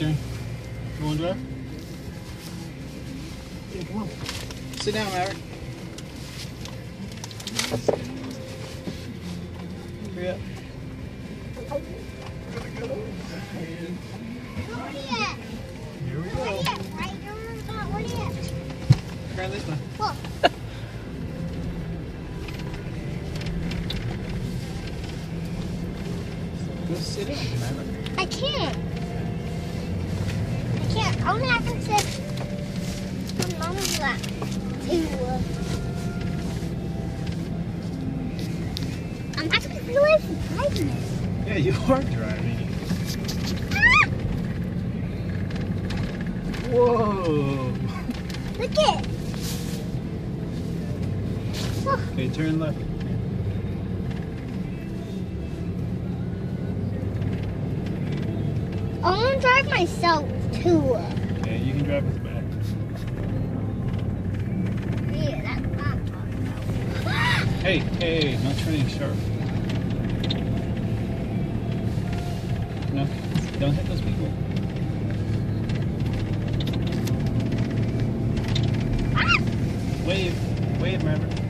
steering. You want to drive? Yeah, come on. Sit down, Maverick. Hurry up. Here we go. Try this one. Whoa. Go sit down, Maverick. I can't. Only I can sit on Mama's lap. I'm actually really driving it. Yeah, you are driving. Ah! Whoa. Look it. Oh. Okay, turn left. I want to drive myself too. Okay, you can drive with the back. Yeah, that's not fun. Hey, not turning sharp. No, don't hit those people. Ah! Wave, Maverick.